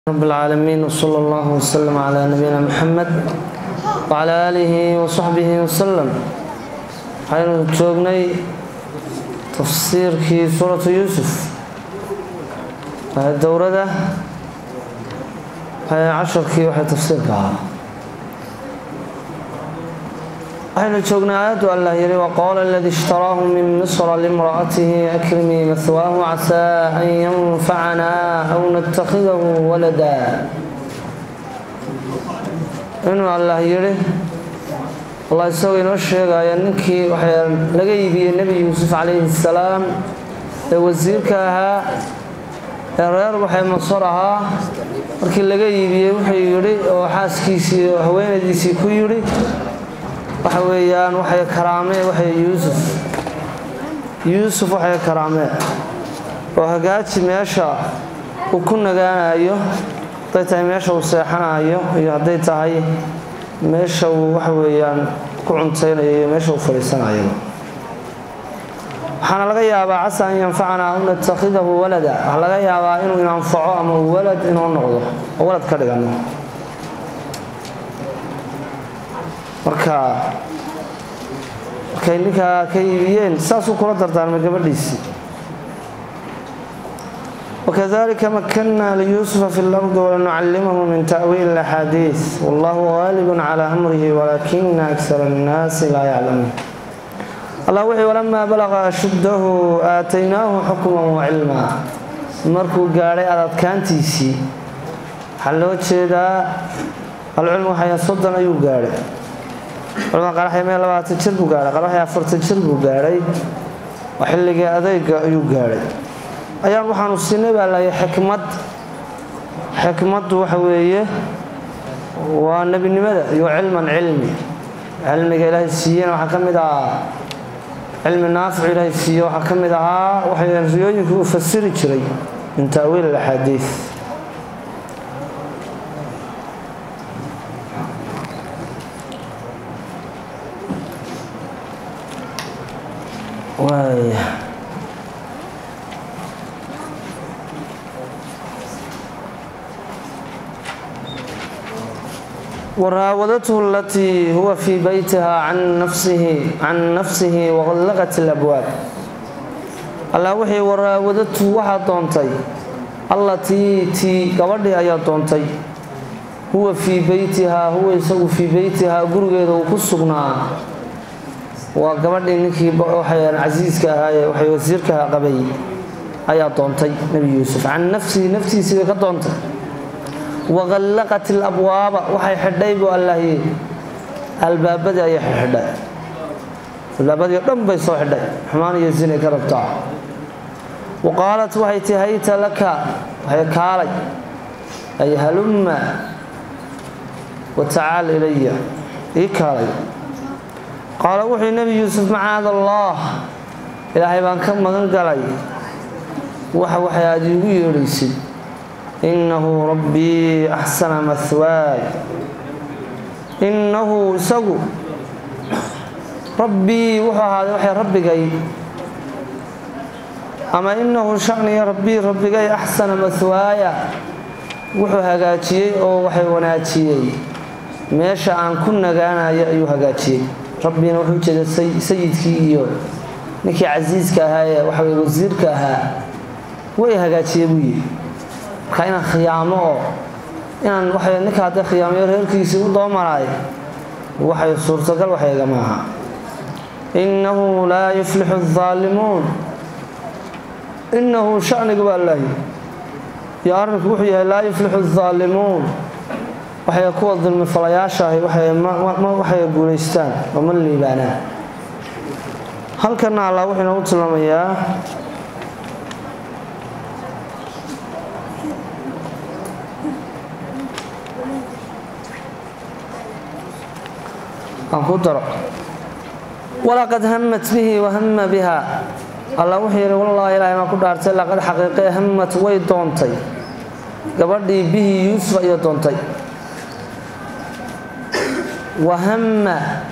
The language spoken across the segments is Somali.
رب العالمين وصلى الله وسلم على نبينا محمد وعلى آله وصحبه وسلم. حين جوجني تفسير في سورة يوسف الدورة ده هي 10 كي وحي تفسيرها. حين جوجنا آيات الله يري وقال الذي اشتراه من مصر لامرأته أكرمي مثواه عسى أن ينفعنا أو نتخذه ولدا. إنه الله يري الله يسوي نشيء ينكي وحي لقي النبي يوسف عليه السلام وزيركها reer waxay masaraha markii laga yiibiyay wuxuu yiri oo xaaskiisii oo haweenadiisii ku yiri waxa weeyaan waxay karaamay waxay Yuusuf waxay karaamay oo hagaaji meesha uu ku nagaanayo tay meesha uu seexanayo iyo haday tahay meesha uu waxa weeyaan ku cunteynayo meesha uu fariisanayo waxana laga yaabaa asan yanfacana in nattakhidahu walada waxa laga yaabaa inuu anfaco ama walad inuu noqdo oo walad ka dhigano marka kaynika kaybiyeen saasu kula dardaarmay gabadhiisi وكذلك مكنا ليوسف في الأرض ولنعلمه من تأويل الأحاديث والله غالب على أمره ولكن أكثر الناس لا يعلمون. الله وحي ولما بلغ أشده آتيناه حكما وعلما مركو قاري على كانتيسي حلوت شيدا العلم حيا صدنا أيو قاري ولما قال حيما لبعا تجربو قاري قال حيا فر تجربو قاري وحلق أذيك أيو قاري أيام وحانو السنة بألا حكمت وحوية والنبي نمدا يو علما علمي إلهي السيين وحكمدا علم النافع إلهي السيين وحكمدا وحي ينزيوين كفسر جري من تأويل الأحاديث وراودته التي هو في بيتها عن نفسه وغلقت الأبواب. الله وحي وراودته واحد دونتي التي قبضي أيا دونتي هو في بيتها هو يسوي في بيتها قرقيده وكسقنا وقبضي نكي وحي عزيز كهاي وحي وزير كها قبي أيا دونتي نبي يوسف عن نفسي سيدك دونتي وغلقت الأبواب وحي حديب الله الباب بدأ يحدى الباب بدأ يقوم بيصو حدى حمان يزيني كربتا وقالت وحي تهيت لك وحي كالي أي هلم وتعال إلي كالي قال وحي النبي يوسف معاذ الله إلهي بان كم مغن قالي وحي أجيبه يريسي إنه ربي أحسن مثواي إنه سقو ربي وحي ربي جاي أما إنه شأني ربي جاي أحسن مثواي وحي هجاتي أو وحي وناتي ماشى عن كنا جانا يا هجاتي ربي نوحي كذا سيد كيو نكي عزيز كهاي وحي وزير كها وين هجاتي بوي كاين خيامه ان waxay ninka hada khiyaamay reerkiisa u doomaray waxay suurtagal waxay gamaha innahu la yuflihu adh-dhalimun innahu sha'nigu wallahi ya arinku wuxuu yahay la yuflihu adh-dhalimun waxay ku wadilmi falayaashahay waxay guuleystaan ama liibaana halkan Allah wuxuu u tilmaamayaa أنقدر ولقد همت به وهم بها الله وحير والله إلهي ما كنت أرسل لقد حقيقة همت ويدونتي قبردي به يوسف يدونتي وهم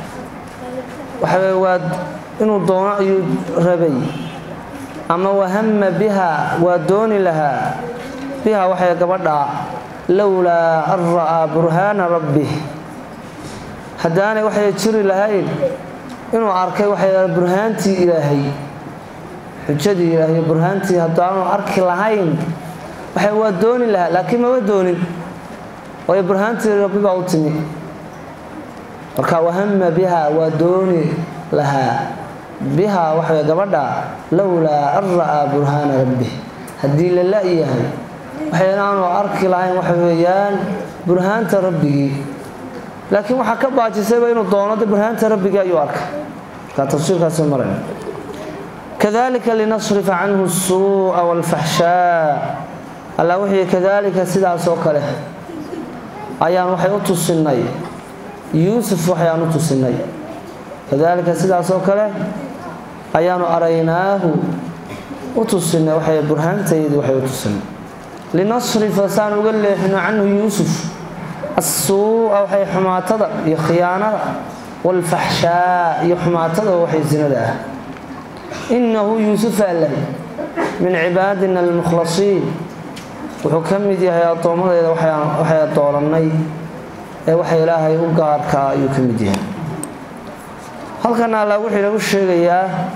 وحواد إنه دونا ربي أما وهم بها ودون لها بها وحي قبردها لولا أن رأى برهان ربه هداني وحي جري لهين إنه أركي وحي برهانتي إلهي حجدي إلهي برهانتي هدانو أركي لهين وحي ودوني لها لكن ما ودوني وهي برهانتي ربي باوتني marka wahama biha waduni laha biha waxa gabadha lawla arra burhana rabbi hadii la laayahay waxaanu arki lahayn waxa weeyaan burhanta rabbi laakiin waxa ka baajisay inuu doono burhanta rabbiga ayuu arkay ka tafsiirkaas maray kadalika linasrifa anhu as-su'a wal fahsha alla wixii kadalika sidaas oo kale ayaan waxay u tusinay يوسف وحيانو تسني كذلك سيدا سوكله ايانو اريناه وتسني وحي برهان تيد وحي تسني لنصرف سان وغلهنا عنه يوسف السوء وحي حماتده يا خيانه والفحشاء يا حماتده وحي زنده انه يوسف الله من عبادنا المخلصين وحكم يا طومده وحي دورني waxay ilaahay u gaarka ayuu ka mid yahay halkan alla wixii lagu sheegayaa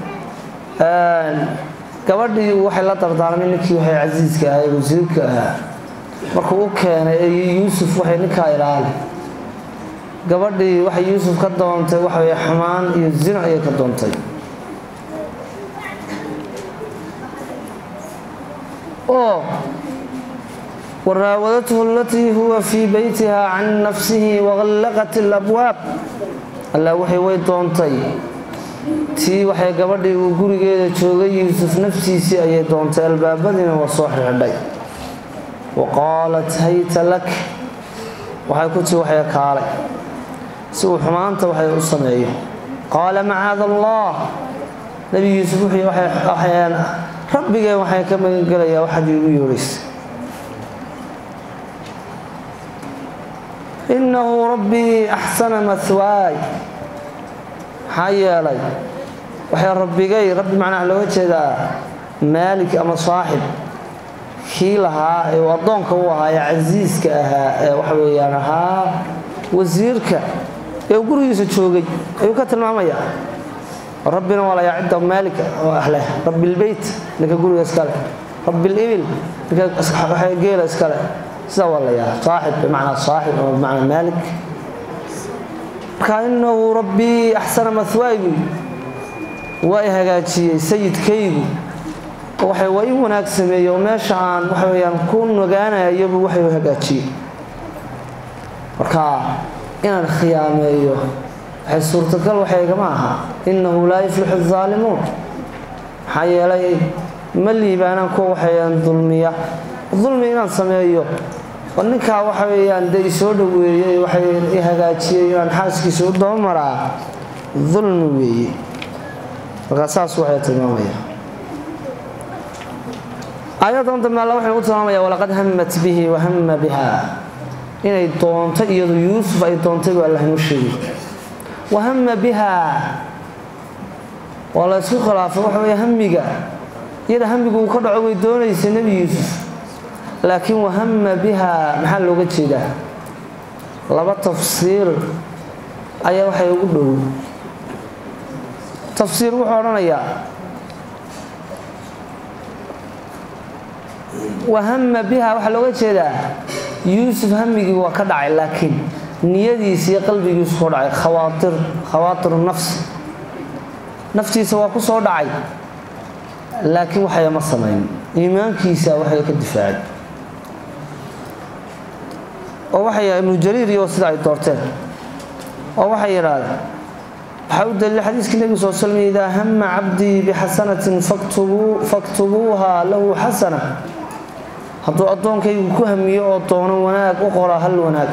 gabadhii waxay la dardaarmay ninkii waxay casiiska ahaa wasiirka ahaa markuu u keenay Yuusuf waxay ninka ilaali gabadhii waxay Yuusuf ka doontay waxay xumaan iyo zina ay ka doontay وراودته التي هو في بيتها عن نفسه وغلقت الأبواب الله وحي ويدونتي تي وحي قبردي وقريقيدة جوغي يوسف نفسيسي أي دونتي البابدين وصوحي عدي وقالت هيت لك وحي كنتي وحي كالي سوى حمانت وحي أصنعيه قال معاذ الله نبي يوسف وحي ربي وحي كما قال يا وحد يوريس إنه ربي أحسن مثواي حيا لي وحي ربي جاي ربي معناه لو كذا مالك أما صاحب خيلها وضونك هو يا عزيزك وحوي أنا ها وزيرك يقول يوسف شوقي يقتل معايا ربنا ولا يعد مالك وأهله رب البيت لك يقول يسكال رب الإبل لك حي جيل يسكال سوى يا صاحب بمعنى صاحب أو بمعنى مالك كأنه ربي أحسن مثواي وإهجاتي سيد كيب وحي ويونك سمي وماشي عن وحي يكون وجانا يبو وحي وهجاتي وكا إن الخيام أيوه حي صورة القلب وحي يا جماعة إنه لا يفلح الظالمون حي لي ملي بأنا كو حي ظلمية الظلم إن سميه ونكا وحي عند يسود وحي هجاتي عن حاسك يسود دمرة ظلم وي وقصاص وحي تمامية أيضا ضمن الله وحي تمامية ولقد همت به وهم بها إن يدون تيد يوسف يدون تيد الله نشري وهم بها ولا سخرا فوحي همك يد همك وكرع ويدون يسنبي يوسف لكن وهم بها محل وجهه لبا تفسير أي وحي يقولوا تفسير وحورنا وهم بها وحل وجهه يوسف همي وكدع لكن نيدي سي قلبي يوسف دعي خواطر النفس نفسي سوا كسو دعي لكن وحي ما سمين إيمانكيسا وحي كدفاع ووحي ابن جرير يوصل على الدورتين ووحي يراد حود الحديث النبي صلى الله عليه وسلم إذا هم عبدي بحسنة فاكتبوها له حسنة هذا أدون كي يكون يعطون وناك وقرأ هل وناك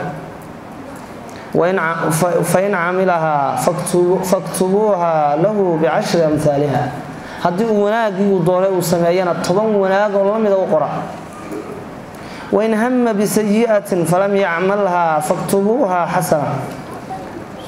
فإن عملها فاكتبوها له بعشر أمثالها هذا وناك يدور وسمعينا طبعا وناك والله ماذا وقرأ وإن هم بسيئة فلم يعملها فاكتبوها حسنة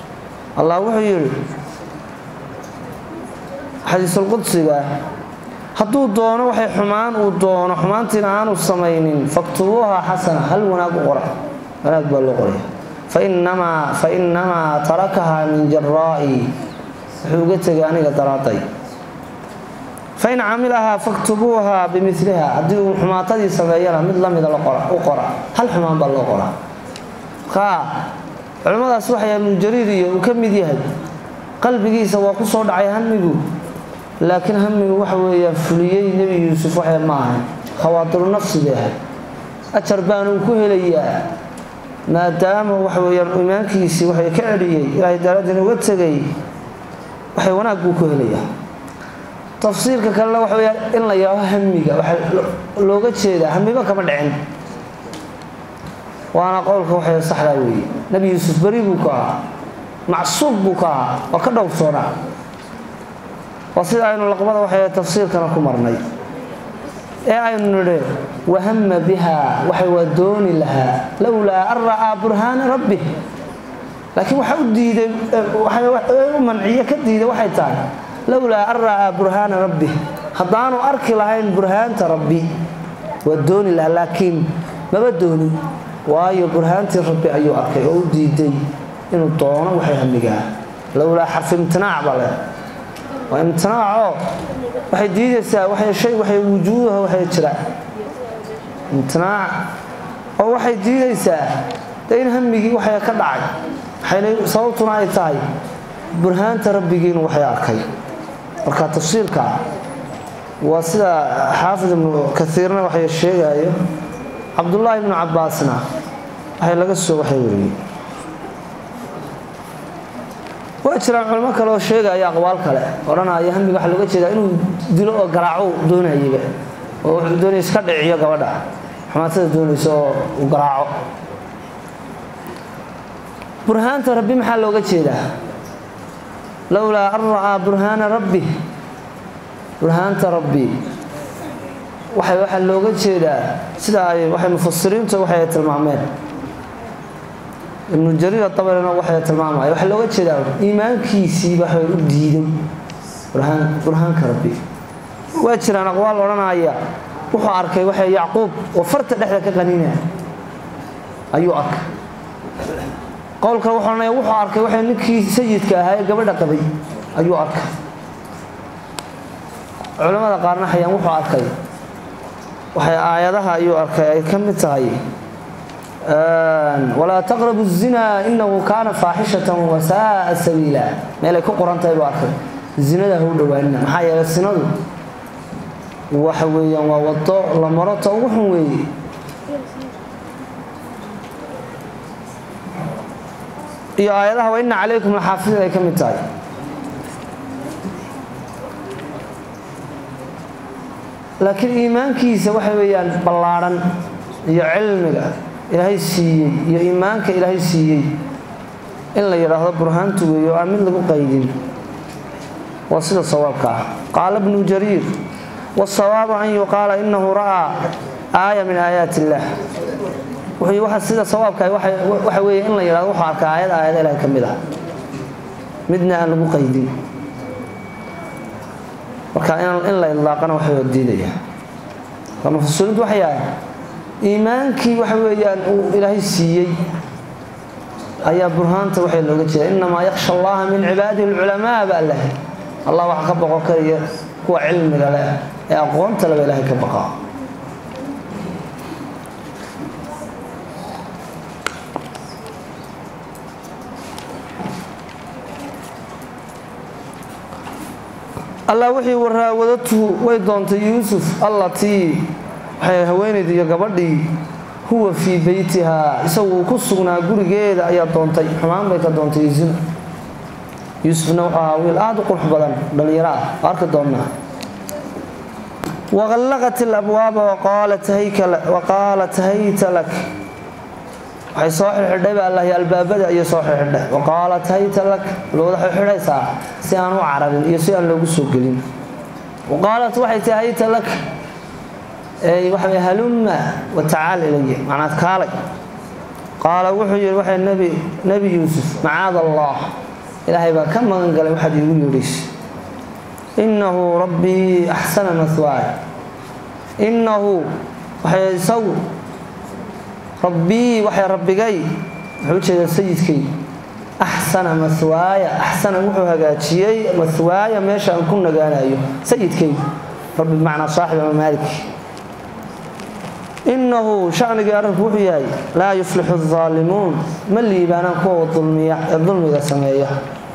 الله وحي حديث القدس hadduu doono waxay xumaan uu doono xumaantiina aanu samaynin faktubuuha xasana hal wanaag u qora wanaag baa loo qoraya fainamaa tarakahaa min jaraa'i wuxuu uga tegay aniga daraaday fain camilahaa faktubuuha bimiliha haddii uu xumaatadii sameeyana mid lamida u qora hal xumaan baa loo qoraa culimmadaas waxay ibnu jariir iyo uu ka mid yahay qalbigiisa waa ku soo dhacay hamigu laakiin hamigu waxa weeyaan fuliyey nebi yuusuf waxay ma ahayn khawaatiru nafsi bay ahayd ajar baanuu ku helayaa maadaama waxa weeyaan iimaankiisii waxay ka celiyey ilaahay daraaddiina uga tegay waxay wanaag buu ku helayaa tafsiirka kalena waxa weeyaan in la yidhaaho hamiga waxaa looga jeedaa hamiba kama dhicin waana qowlka waxay saxdaa weeye nebi yuusuf beri buu ka ahaa macsuub buu ka ahaa waa ka dhowrsoonaa waa sida aynu laqbada waxay tafsiirkana ku marnay ee aynu nidhi wahama biha waxay waa dooni lahaa lowlaa an ra'aa burhaana rabbih laakiin waxa u diiday u manciye ka diiday waxay tahay lowlaa an ra'aa burhaana rabbih haddaanu arki lahayn burhaanta rabbi waa dooni lahaa laakiin maba doonin waayo burhaantii rabbi ayuu arkay oo u diiday inuu doono waxay hamigaa lowlaa xarfi imtinaac baa leh waa imtinaacoo waxay diidaysaa waxay wujuudaha waxay jira imtinaac oo waxay diidaysaa de in hamigii waxay ka dhacay sababtuna ay tahay burhaanta rabbigiinu waxay arkay marka tafsiirka waa sida xaafid ibnu kaiirna waxay sheegayo cabdullaahi ibnu cabbaasna waxay laga soo waxay wariyey waa jiraan culimo kale oo sheegaya aqwaal kale odhanaya hamiga waxaa looga jeedaa inuu dilo oo garaaco doonayaba oo wuxuu doonaya iska dhiciyo gabadha xumaatada doonaysa oo uu garaaco burhaanta rabbi maxaa looga jeedaa lowlaa an ra'aa burhaana rabbi burhaanta rabbi waxaa looga jeedaa sida waxay mufasiriintu waxay tilmaameen ibnu jariir atabariina waxay tilmaamaya waxaa looga jeedaa iimaankiisii waxay u diiday burhaanka rabbi waa jiraan aqwaal odhanaya wuxuu arkay waxay yacquub oo farta dhexda ka qaniinaya ayuu arkay qowl kale wuxuu odhanaya wuxuu arkay waxay ninkii sayidka ahaa ee gabadha qabay ayuu arkay culamada qaarna xayaan wuxuu arkay waxay aayadaha ayuu arkay ay ka mid tahay walaa taqrabu الzina inahu kaana faaxishatan wasaaa sabiila meelay ku qoran tahay buu arkay zinada ha u dhowaanina maxaa yeelay sinadu waxa weeyaan waa wado la maro ta ugu xun weeye iyo aayadaha wa ina calaykum laxaafidin ay ka mid tahay laakiin iimaankiisa waxa weeyaan ballaadhan iyo cilmiga ilaahay siiyey iyo iimaanka ilaahay siiyey in la yidhaahdo burhaantu weeyo aan mid lagu qaydin waa sida sawaabka ah qaala ibnu jariir wasawaabu an yuqaala inahu ra'aa aaya min aayaati illaah waxa sida sawaabka waxa weeye in la yidhahdo wuxuu arkay aayada ilaahay ka mid ah midna aan lagu qaydin marka in la idlaaqana waxay diidaya kama fasuulintu waxay yahay iimaankii waxa weeyaan uu ilaahay siiyey ayaa burhaanta waxay looga jeedaa innamaa yakhsha allaha min cibaadihi alculamaa baa leh allah waxa ka boqo kaliya kuwa cilmiga leh ee aqoonta leba ilaahay ka baqaa allah wixii waraawadatu way doontay yuusuf allatii waxay haweenaydii iyo gabadhii huwa fii beytihaa isagu uu ku sugnaa gurigeeda ayaa doontay xumaan bay ka doontay zina yuusufna wuxuu ahaa wiil aad u qurux badan dhallinyaro ah waa arki doonnaa waqallaqat alabwaaba waqaalat hayta lak waxay soo xirxidhay baa allahi albaabada ayay soo xirxidhay waqaalat hayta lak looda xirxidhaysaa si aan u cararin iyo si aan loogu soo gelin waqaalat waxay tahay hayta lak waxa halumma watacaal ilaya macnaad kaalay qaala wuxuu yidhi waxay nebi yuusuf macaad allah ilaahay baa ka magan galay waxaad iigu yeedhaysa innahu rabbii axsana mathwaaya innahu waxay isagu rabbii waxay rabbigay wuxuu jeedaa sayidkay axsana mathwaaya axsana wuxuu hagaajiyey mathwaaya meesha aan ku nagaanayo sayidkay rabbi bimacnaa saaxib ama maalik innahu sha'nigii arrinku wuxuu yahay laa yuflixu addaalimuun ma liibaanaan kuwa dulmiya ee dulmiga sameeya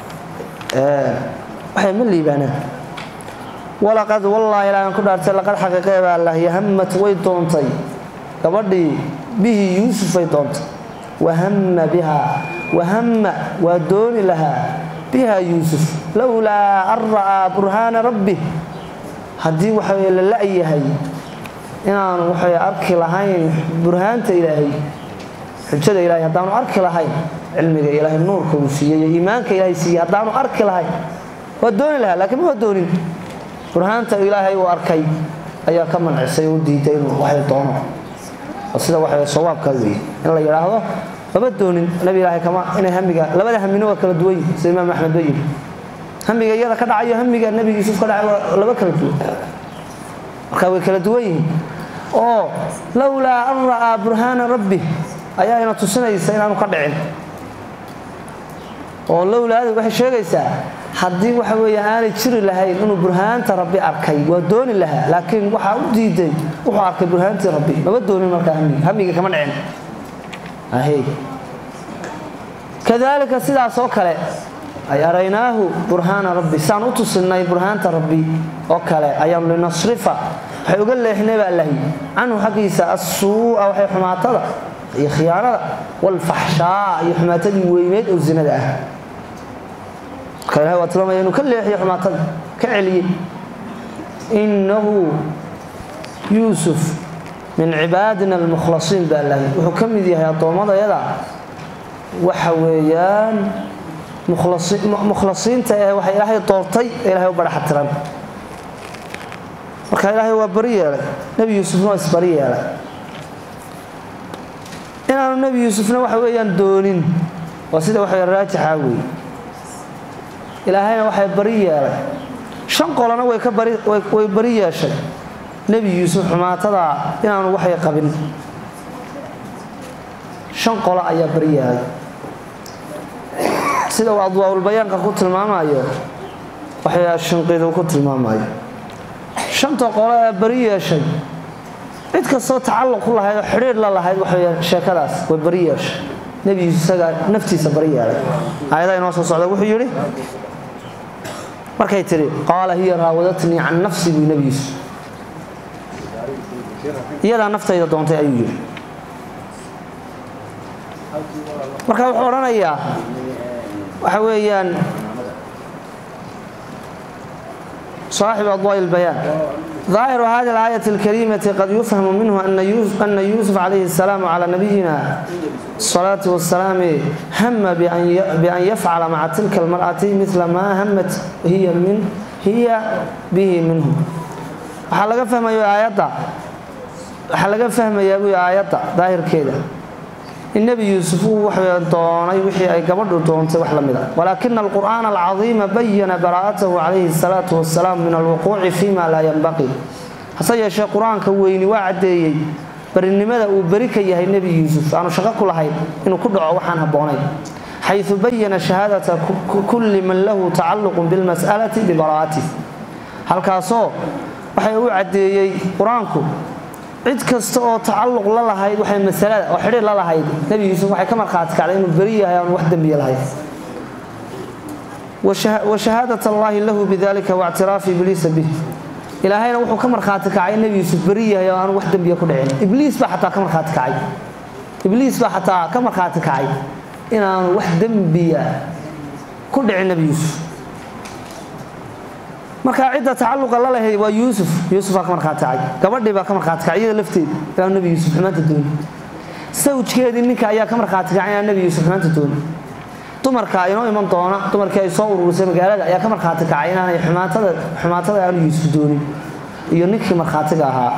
waxay ma liibaanaan walaqad wallaahi ilaahan ku dhaartay laqad xaqiiqee baa allah yahammat way doontay gabadhii bihi yuusufay doontay wahamma bihaa wahamma waa dooni lahaa bihaa yuusuf lowlaa an ra'aa burhaana rabbi haddii waxaweye la la'yahay inaanu waxay arki lahayn burhaanta ilaahay xujada ilaahay haddaanu arki lahayn cilmiga ilaahay nuurka uu siiyey iyo iimaanka ilaahay siiyey haddaanu arki lahayn waa dooni lahaa laakiin ma waa doonin burhaanta ilaahay uu arkay ayaa ka mancisay u diiday inuu waxay doono oo sida waxay sawaabka weeye in la yiraahdo laba doonin nabi ilaahay kama inay hamiga labada hamina waa kala duwan sida imaam axmed bay hamiga iyada ka dhacayo hamiga nabi yuusuf ka dhacay laba kala duwan marka way kala duwan yihiin oo lawlaa an ra'aa burhaana rabbi ayaa ina tusinaysa inaanu ka dhicin oo lawlaadu waxay sheegaysaa haddii waxa weeye aanay jiri lahayn inuu burhaanta rabbi arkay waa dooni lahaa laakiin waxaa u diiday wuxuu arkay burhaantii rabbi lama doonin markaa hamiga kama dhicin ahey kadaalika sidaas oo kale ay araynaahu burhaana rabbi saan u tusinay burhaanta rabbi oo kale ayaan linasrifa waxay uga leexinay baa lahi canhu xaggiisa assuu'a waxay xumaatada iyo khiyaanada walfaxshaa iyo xumaatadii weyneed oo zinada ah marka ilahay waa tilmaamaya inuu ka leexiyo xumaatada ka celiyey innahu yuusuf min cibaadina almukhlasiin baa lahi wuxuu ka mid yahay addoommadayada waxa weeyaan mukhlasiinta ee waxa ilaahay doortay ee ilaahay u baraxtiran marka ilaahay waa bari yeelay nabi yuusufna waa isbari yeelay inaanu nabi yuusufna waxa weeyaan doonin waa sida waxa raajixa weey ilaahayna waxay bari yeelay shan qolana way bari yeeshay nabi yuusuf xumaatada inaanu waxay qabin shan qolo ayaa bari yeelay sida uu adwaa'ul bayaanka ku tilmaamayo waxay shanqiidu ku tilmaamayo shanta qolo ee bari yeeshay cid kastoo tacalluq ku lahayd oo xiriir la lahayd waxay sheekadaas way bari yeeshay nabi yuusuf isaga naftiisa bari yeelay aayadaha inoo soo socda wuxuu yidhi markay tiri qaala hiya raawadatnii can nafsi bi nabi yuusuf iyadaa naftayda doontay ayuu yidhi marka wuxuu odhanayaa waxa weeyaan صاحب أضواء البيان ظاهر هذه الآية الكريمة قد يفهم منه أن يوسف عليه السلام على نبينا الصلاة والسلام هم بأن يفعل مع تلك المرأة مثل ما همت هي به منه حلقة فهم يا آيات ظاهر كده النبي يوسف وحي دوني وحي أي قبض دونتي وحلمدا ولكن القرآن العظيم بين براءته عليه الصلاة والسلام من الوقوع فيما لا ينبغي حسيا شيء قرآن كويني وعدي برنمدا وبرك يا النبي يوسف أنا شقق لهاي إنه كل وحنا بوني حيث بين شهادة كل من له تعلق بالمسألة ببراءته هل كاسو وحي وعدي قرآنكم cid kasta oo tacalluq la lahayd waxay masalada oo xiriir la lahayd nabi yuusuf waxay ka marxaad kacday inuu bari yahay aan wax dambiye lahayn wa shahadatu allahi lahu bidalika wa i'tiraaf iblis bih ilaahayna wuxuu ka marxaad kacay nabi yuusuf bari yahay aan wax dambiye ku dhicin iblis ba xataa ka marxaad kacay inaan wax dambiye ku dhicin nabi yuusuf marka cidda tacalluqa la lahayd waa yuusuf ka marxaad kacay gabadhii baa ka marxaad kacay iyada lafteed inaan nabi yuusuf xumaanta doonin sawjkeedii ninka ayaa ka marxaad kacay inaan nabi yuusuf xumaanta doonin dumarka inoo iman doona dumarkii ay soo ururisay magaalada ayaa ka marxaad kacay inaanay xumaatada aan yuusuf doonin iyo ninkii marxaatiga ahaa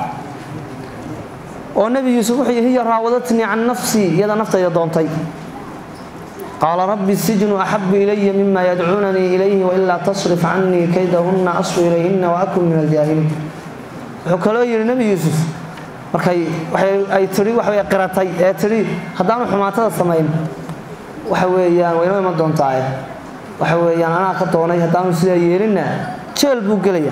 oo nabi yuusuf wuxuu yahay raawadatnii can nafsi iyada naftayda doontay قال رب السجن أحب إلي مما يدعونني إليه وإلا تصرف عني كيدهن أصب إليهن وأكن من الجاهلين وكلو يري نبي يوسف markay ay tiri wax way qiratay ee tiri hadaan xumaatada sameeyn waxa weeyaan way ma doontaa waxa weeyaan ana ka doonay hadaan sida yeelina jeel buu galaya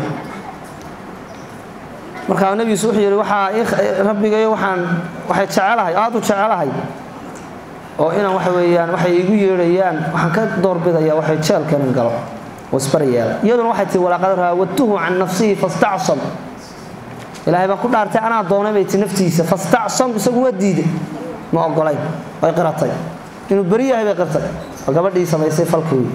marka nabi yuusuf wuxuu yiri waxa rabbigayo waxay jecelahay aad u jecelahay oo inaan waxa weeyaan waxay igu yeerayaan waxaan ka doorbidaya waxay jeelkan galo wasbariyay iyaduna waxay tii walaaqad raawatuhu an nafsihi fasta'sam ilaahay baa ku dhaartay ana doonay bay tii naftiisa fasta'sam isagu wadiiday ma ogolay way qiratay inuu bariyahay bay qirtay gabadhii samaysay falkii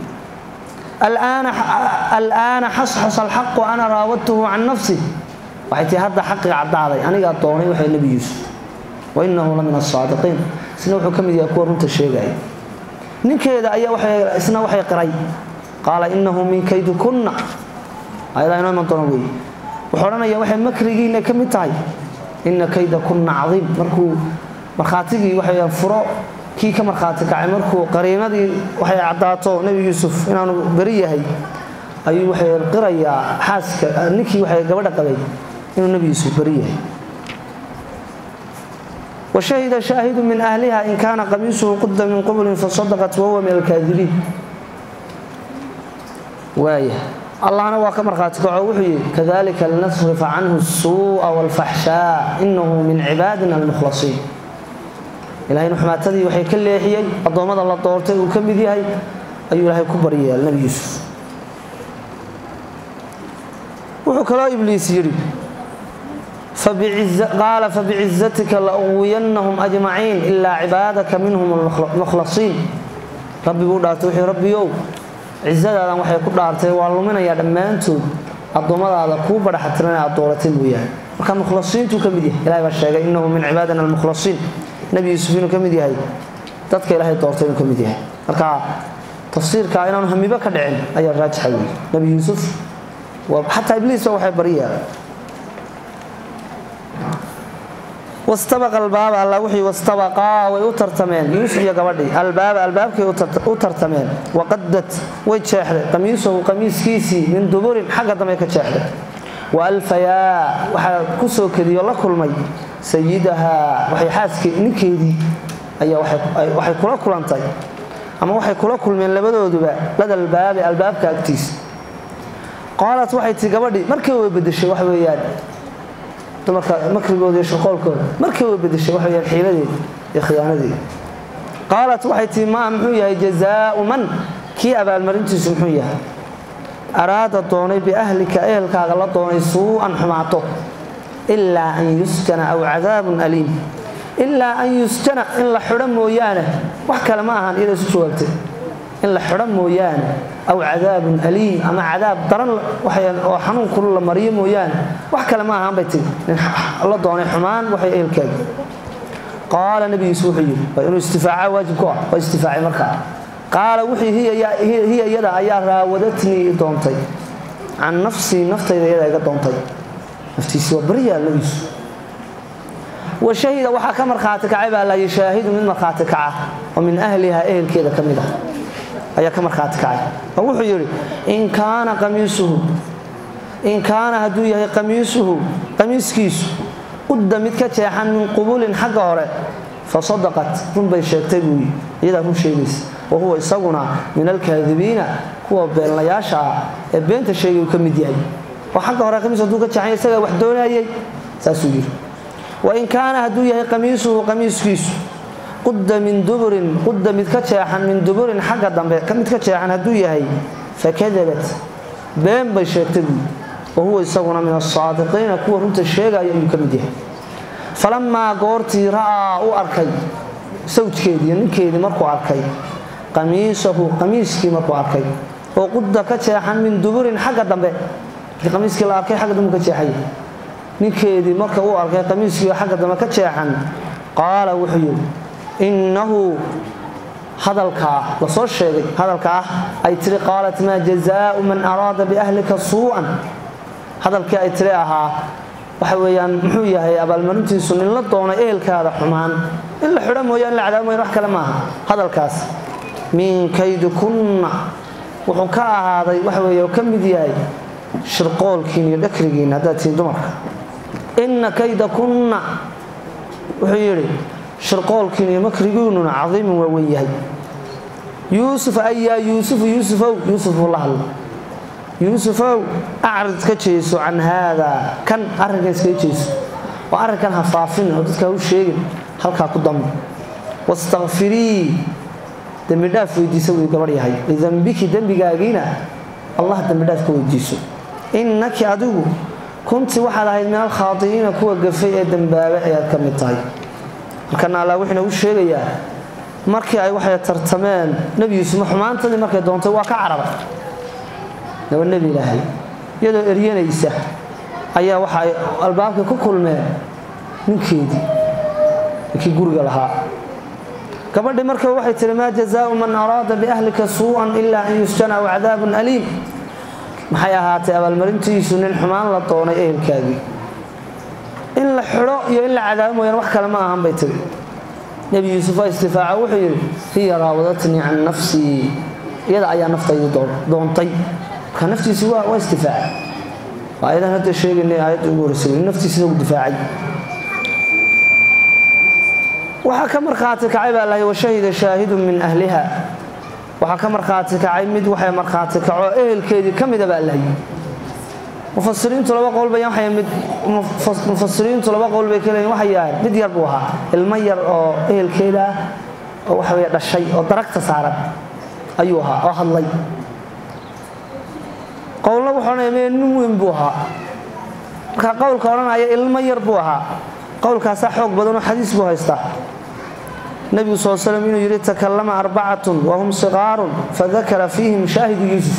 الآن حصحص الحق وأنا راودته عن نفسي وحيتي هذا حقي عدادي aniga doonay waxay nabi yuusuf وإنه لمن الصادقين سنه wuxuu kamid yahay kuwa runta sheegay ninkeeda ayaa waxay qiray qaala innahu min kaydukunna ayada inoo man doona way wuxuuna waxay makrigiina kamid tahay inna kaydakunna azim markaatigii waxay furo kii ka markaati kacay markuu qariinadii waxay cadaato nabi yuusuf inaanu bari yahay ayuu waxay qirayaa xaaska ninkii waxay gabadha qabay inuu nabi yuusuf bari yahay وشهد شاهد من أهلها إن كان قميصه قد من قبل فصدقت وهو من الكاذبين وايه الله أنا واكم رخاتك وحي كذلك لنصرف عنه السوء والفحشاء إنه من عبادنا المخلصين إلهي نحماتذي وحي كل يحيي الضوامد الله طورته وكم ذي أي إلهي كبرية النبي يوسف وحكرا إبليس يري قال فبعزتك لأغوينهم أجمعين إلا عبادك منهم المخلصين ربي بودعته وحي ربي يو عزة هذا وحي كبرته والله يا دمانتو الضوامد هذا كوبر حتى لنا الدورتين وياه وكان مخلصين كم ذي إلهي والشيء إنه من عبادنا المخلصين نبي يوسف كميدي هاي dadka ilaahay doortay inuu kamid yahay marka tafsiirka inaan hamiba ka dhicin ayaa raajixay nabi yuusuf wa hatta ibliis waxay bariyay wastabaqa albaab alla wixii wastabaqa way u tartameen yuusuf iyo gabadhii albaabkii u tartameen waqaddat way jeexday qamiiskiisi min duburin xaga dambe ka jeexday والفيا waxa ku soo kadiyo la kulmay sayidaha waxay xaaskii ninkeedii ayaa waxay kula kulantay ama waxay kula kulmeen labadooduba ladal albaabka agtiis qaalat waxay tii gabadhii markii way bedeshay wax weeyaan dumarka makrigood iyo shaqolkooda markii way bedeshay wax weeyaan xiiladeed iyo khiyaanadii qaalat waxay tii ma muxuu yahay jazaa'u man ki abaal marintiisu muxuu yahay أراد دوني بأهلك أهلك على دوني سوءا حماته إلا أن يسجن أو عذاب أليم إلا أن يسجن إلا حرم ويانه وحكى لماها إذا سوالته إلا حرم ويانه أو عذاب أليم أما عذاب درن وحنون كل مريم ويانه وحكى لماها بيتي الله دوني حمان وحي أهلك قال نبي يسوحي وإنه استفاعه واجبكوه واستفاعي مركع قال وحي هي يدا ayaa raawadatni doontay aan nafsi naftayda yada iga doontay naftiisi waa bariya lays وشهد waxa ka marxaati kacay baa la yashaahidu min marxaati kaca oo min ahliha ehelkeeda kamida ayaa ka marxaati kacay wuxuu yiri in kaana haduu yahay qamiiskiisu qudamid ka jeexan min qubulin xaga hore فصدقت run bay sheegtay buu iyada run sheegaysa وهو isaguna min alkaadibiina kuwa beenlayaasha ee beenta sheegay kamid yahay waxa hore qamiis uu ka jacay isaga wax doonayay saasuu yiri وإن كان هدو يهي قميصكيسو قد من ka jeexan min duburin xaga dambe kamid ka jeexan haduu yahay fakadabat been bay sheegtay وهو isaguna min as-saadiqiina kuwa runta sheegay ayuu kamid yahay فلما goortii raa u arkay sawjkeedii ninkeedii markuu arkay qamiiskii markuu arkay oo qudda ka jeexan min duburin xaga dambe qamiiskii la arkay xaga dambe ka jeexay ninkeedii marka uu arkay qamiiskii xaga dambe ka jeexan qaala wuxuu innahu hadalka la soo sheegay hadalka ay tiri qaalat ma jazaa'u man arada bi ahlika su'an hadalkii ay tiri ahaa waxa weeyaan muxuu yahay abaalmarintiisu in la doono eelkaada xumaan in la xidho mooyaan la cadaabo wax kale maaha hadalkaas min kaydukunna wuxuu ka ahaaday waxa weeye ka mid yahay shirqoolkiin iyo dhakrigiin haddaad tihiin dumarka inna kaydakunna wuxuu yidhi shirqoolkiin iyo makrigiinnuna cadiimun waa weyn yahay yuusuf ayaa yuusufow la hadla yuusufow acrid ka jeeso can haadaa kan arrinkan iskaga jeeso oo arrinkan ha faafin oo dadka ha u sheegin halkaa ku dambe wastakfirii dembi dhaaf weydiisa way gabadh yahay lidambiki dembigaagiina allah dembi dhaaf ka weydiiso innaki adigu kunti waxaad ahayd min alkhaati'iina kuwa gafay ee dembaabe ayaad ka mid tahay markana allah wuxuu inoogu sheegayaa markii ay waxay tartameen nebi yuusuf xumaantadii markay doontay waa ka carabay naba nebi ilaahay iyadoo eryanaysa ayaa waxa ay albaabka ku kulmeen ninkii guriga lahaa gabadhii marka waxay tiri maa jazaau man araada biahlika suu'an ilaa an yusjana aw cadaabun aliim maxay ahaatay abaalmarintiisu nin xumaan la doonay ehelkaagii in la xidho iyo in la cadaabo mooyaan wax kale ma ahan bay tiri nebi yuusuf waa istifaaca wuxuu yidhi hiya raawadatnii can nafsii iyada ayaa naftaydu doontay marka naftiisi waa istifaaca waa ayadan hadda sheegaynay aayadda ugu horeysay naftiisina uu difaacay waxaa ka markhaati kacay baa lahay washahida shaahidun min ahliha waxaa ka markhaati kacay mid waxay markhaati kaco ehelkeedii ka mida baa lahay mufasiriintu laba qowl bay ka leeyihiin waxay yahay mid yar buu ahaa ilmo yar oo ehelkeeda oo waxa weeye dhashay oo daragta saaran ayuu ahaa oo hadlay qowlna wuxuu odhanaya nin weyn buu ahaa marka qowlka odhanaya ilmo yar buu ahaa qowlkaasaa xoog badan oo xadiis buu haystaa nebigu sal slam inuu yidhi takallama arbacatun wahum siqaarun fadakara fiihim shaahidu yuusuf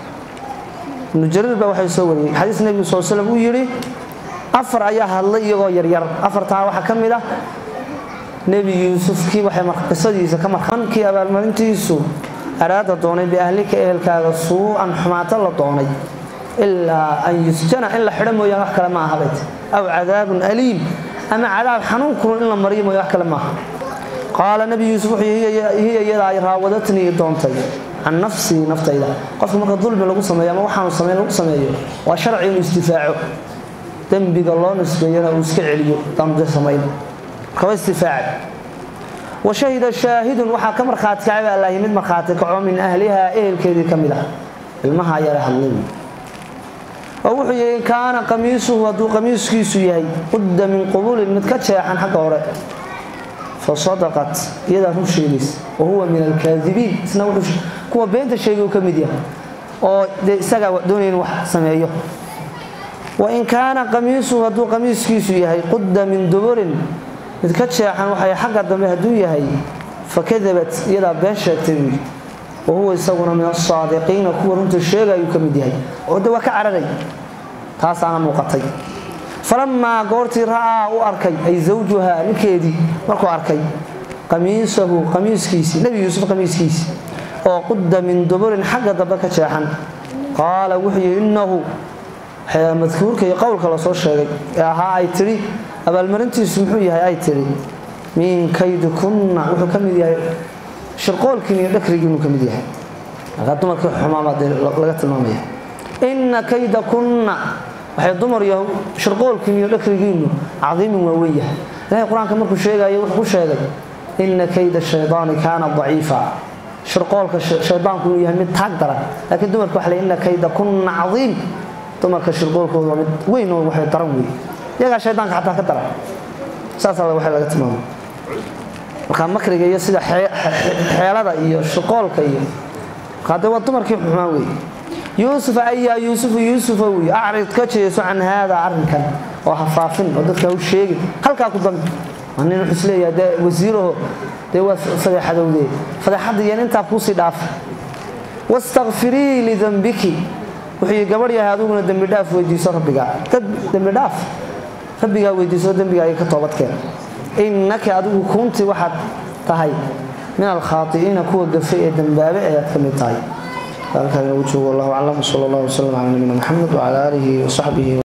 ibnu jariir baa waxay soo wariyey xadiis nebigu sal slam uu yidhi afar ayaa hadlay iyagoo yaryar afartaa waxaa ka mid ah nebi yuusuf kii waxay qisadiisa ka markii abaalmarintiisu araada doonay biahlika ehelkaaga suu'an xumaato la doonay ilaa an yusjana in la xidho mooyaan wax kale ma aha bayt aw cadaabun aliim ama cadaab xanuunkun in la mariyo mooyaan wax kale maaha qaala nebi yuusuf wuxuu hiya iyadaa raawadatnii doontay can nafsii naftayda qofka marka dulmi lagu sameeyo ama waxaanu sameyn lagu sameeyo waa sharci inuu istifaaco dembiga loo nisbeeyana uu iska celiyo dambe samayn marka waa istifaaca washahida shaahidun waxaa ka markhaati kacay baa laahi mid markhaati kaco min ahliha ehelkeedii ka mid ah ilmaha yara hadlay oo wuxuu yidhi kaana qamiisuhu hadduu qamiiskiisu yahay qudda min qubulin mid ka jeexan xagga hore fasadaqat iyadaa run sheegaysa wahuwa min alkaadibiin isna kuwa beenta sheegay uu ka mid yahay oo dee isagaa doonaya in wax sameeyo wain kaana qamiisuhu hadduu qamiiskiisu yahay qudda min duburin mid ka jeexan waxay xagga dambe hadduu yahay fakadabat iyadaa been sheegtay buu yidhi wahuwa isaguna min asaadiqiina kuwa runta sheegayuu ka mid yahay oo de waa ka cararay taasaana muuqatay falamaa goortii ra'aa u arkay ay zawjuhaa ninkeedii markuu arkay qamiisahu qamiiskiisii nebi yuusuf qamiiskiisii oo qudda min duburin xagga dambe ka jeexan qaala wuxuu yidhi innahu madkuurka iyo qowlka la soo sheegay ee ahaa ay tidhi abaalmarintiisu muxuu yahay ay tidhi min kaydikunna wuxuu ka mid yahay shirqoolkiin iyo dhakrigiinuu ka mid yahay markaa dumarkii xumaamaad laga tilmaamaya inna kaydakunna waxay dumar yahu shirqoolkiin iyo dhakrigiinnu cadiimin waa weyn yahay ilaahay qur-aanka markuu sheegayo wuxuu ku sheegay inna kayda shaydaani kaana daciifa shirqoolka shaydaanku inuu yahay mid taag daran laakiin dumarka waxa la inna kaydakunna cadiim dumarka shirqoolkooda waa mid weyn oo waxay daran weeye iyagaa shaydaanka xataa ka daran saasaa waxay laga tilmaamay markaa makriga iyo sida xeelada iyo shirqoolka iyo markaa waa dumarkii xumaan weeye yuusuf ayaa yuusufa wey acrid ka jeeso can haadaa arrinkan oo ha faafin oo dadka u sheegin halkaa ku dambi nin wuxuu isleeyahay dee wasiiraho dee waa fadeexadowdee fadeexadda iyo intaa kuusii dhaafa wastakfirii lidambiki wuxuu gabadh yahay adiguna dembi dhaaf weydiiso rabbigaa dembi dhaaf rabbigaa weydiiso dembigaaga ka toobadkeen innaka adigu kunti waxaad tahay min alkhaati'iina kuwa gafay ee dembaabe ayaad ka mid tahay halkaa inoogu joogo wallahu aclam sala allahu wasalam calaa nabiyina maxamed wacala aalihi wasaxbihi